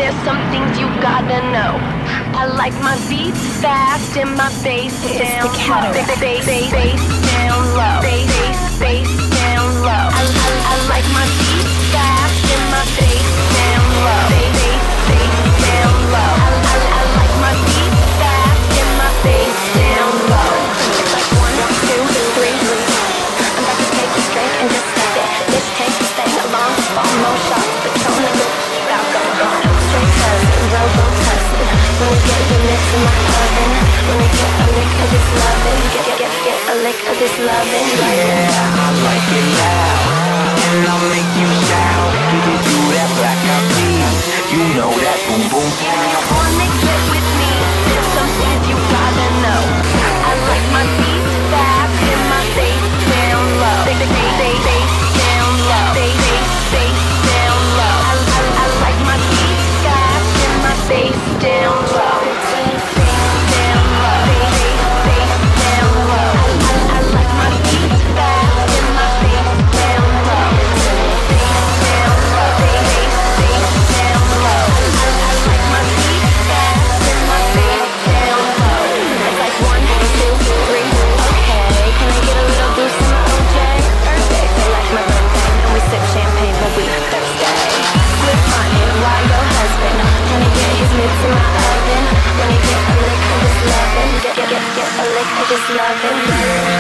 there's some things you gotta know. I like my beats fast and my bass down low. Bass down low. Bass down low. I like my beats fast and my bass down low. Bass down low. I like my beats fast and my bass down low. It's like 1, 2, 3. I'm about to take this drink and just let it. This tank is staying along. Fall no shots, but tone of it. About gone. Straight cousin, robo cousin. When we get the mix in my oven. When we get a lick of this lovin'. Get a lick of this lovin'. Yeah, I like it loud, and I'll make you shout. You can do that black eyed peas. You know that boom boom. If you wanna get with me, there's some things you gotta know. I like my beats fast and my bass down low. Bass down low. Bass down low. I like my beats fast and my bass down low. Down low. Bass down low. I like my beats fast and my bass down low. Down low. Bass down low. I like my beats fast and my bass down low. It's like 1, 2, 3. Okay, can I get a little boost in my OJ? Thursday, feel like my birthday, and we sip champagne when we Thursday. With money, why your husband trying to get his mitts in my oven? When he get a lick of this lovin', get a lick of this lovin'.